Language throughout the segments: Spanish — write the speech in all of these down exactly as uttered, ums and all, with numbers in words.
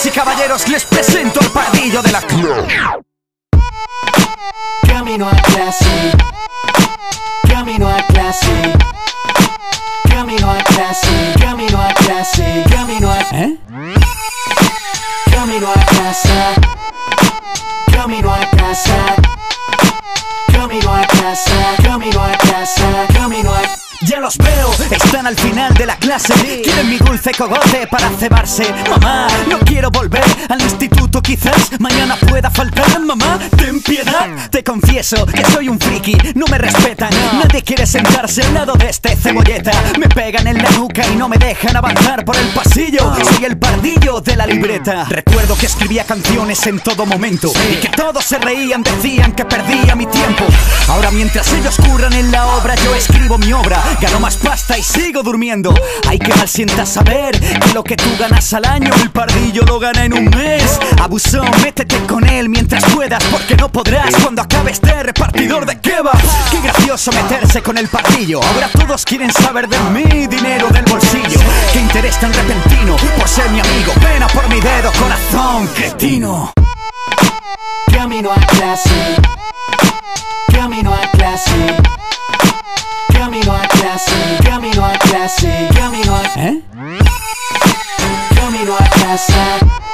y caballeros, les presento el pardillo de la clase. Camino a clase, camino a clase, camino a clase, camino a clase, camino a ¿Eh? camino a casa, camino a casa, camino a casa, camino a casa, camino a Ya los veo, están al final de la clase. Quieren mi dulce cogote para cebarse. Mamá, no quiero volver al instituto, quizás mañana pueda faltar. Mamá, ten piedad. Te confieso que soy un friki, no me respetan. Nadie quiere sentarse al lado de este cebolleta. Me pegan en la nuca y no me dejan avanzar por el pasillo. Soy el pardillo de la libreta. Recuerdo que escribía canciones en todo momento y que todos se reían, decían que perdía mi tiempo. Ahora mientras ellos curran en la obra, yo escribo mi obra. Gano más pasta y sigo durmiendo. Ay, que mal sienta saber que lo que tú ganas al año, el pardillo lo gana en un mes. Abusón, métete con él mientras puedas, porque no podrás cuando acabe este repartidor de kebabs. Qué gracioso meterse con el pardillo. Ahora todos quieren saber de mi dinero del bolsillo. Qué interés tan repentino por ser mi amigo. Pena por mi dedo, corazón cretino. camino a clase, camino a clase, camino a clase, camino a clase, camino a ¿Eh? camino a casa,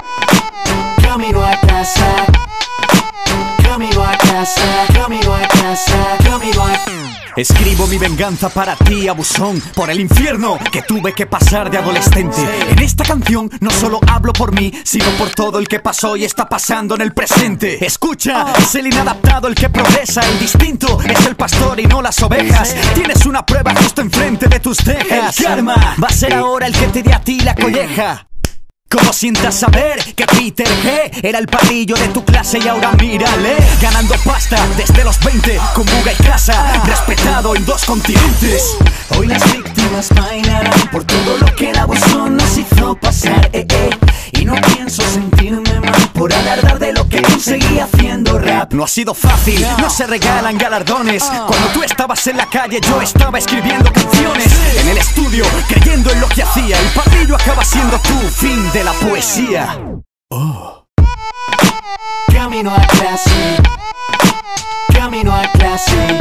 camino a casa, camino a casa, camino a casa, camino a Escribo mi venganza para ti, abusón, por el infierno que tuve que pasar de adolescente. En esta canción no solo hablo por mí, sino por todo el que pasó y está pasando en el presente. Escucha, es el inadaptado el que progresa, el distinto es el pastor y no las ovejas. Tienes una prueba justo enfrente de tus cejas. El karma va a ser ahora el que te dé a ti la colleja. Como sientas saber que Peter G era el pardillo de tu clase y ahora mírale, ganando pasta desde los veinte, con buga y casa, respetado en dos continentes. Hoy las víctimas bailarán por todo lo que el abusón nos hizo pasar, eh, eh. Y no pienso sentirme mal por alardar de lo que conseguí haciendo rap. No ha sido fácil, no se regalan galardones. Cuando tú estabas en la calle yo estaba escribiendo canciones. En el estudio, creyendo en lo que hacía, el pardillo acaba siendo tu fin de la poesía. Oh. Camino a clase, camino a clase,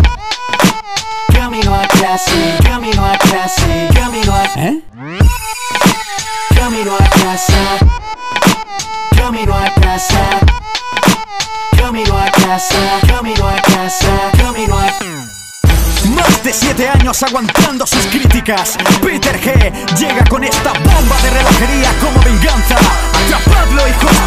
camino a clase, camino a clase, camino a ¿Eh? camino a casa, camino a casa, camino a casa, camino a casa, camino a Más de siete años aguantando sus críticas, Peter G llega con esta bomba de relojería como venganza. Atrapadlo, hijos